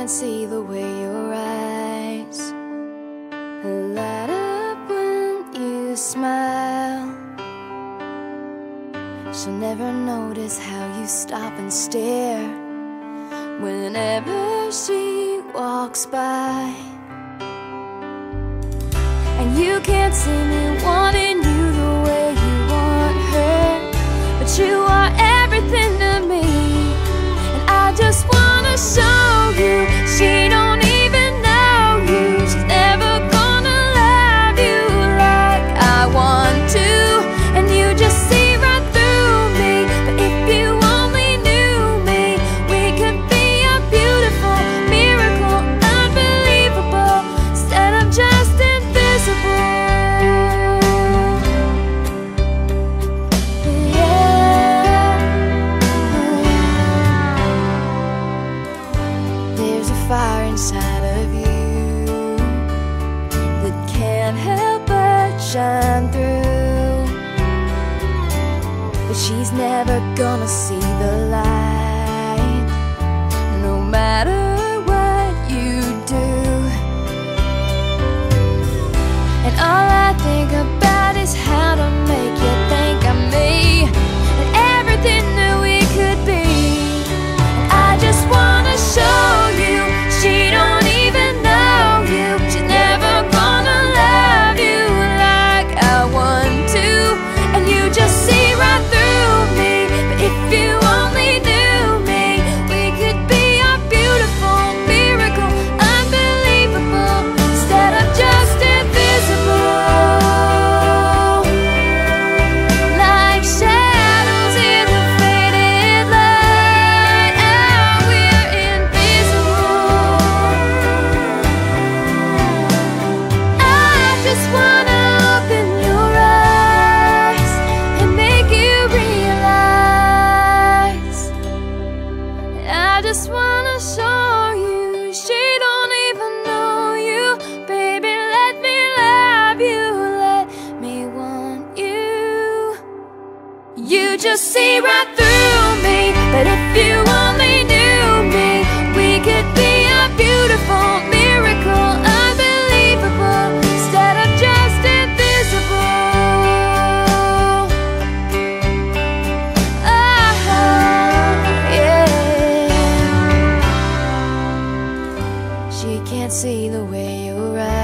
can't see the way your eyes light up when you smile. She'll never notice how you stop and stare whenever she walks by. And you can't see me wanting you the way you want her, but you are everything to me. And I just wanna show you she don't even know you. She's never gonna love you like I want to. And you just see right through me. But if you only knew me, we could be a beautiful miracle, unbelievable, instead of just invisible. Fire inside of you that can't help but shine through, but she's never gonna see the light, no matter what you do. And all I think about is how to make you think of me and everything that we could be. And I just wanna show you she don't even know you. She's never gonna love you like I want to. And you just see right through me. But if you only knew me, we could be a beautiful miracle, unbelievable, instead of just invisible. Like shadows in the faded light, oh, we're invisible. I just wanna open your eyes and make you realize. I just wanna show you she don't even know you. Baby, let me love you, let me want you. You just see right through me. But if you only knew me, we could be a beautiful miracle, unbelievable, instead of just invisible. Oh, yeah. She can't see the way your eyes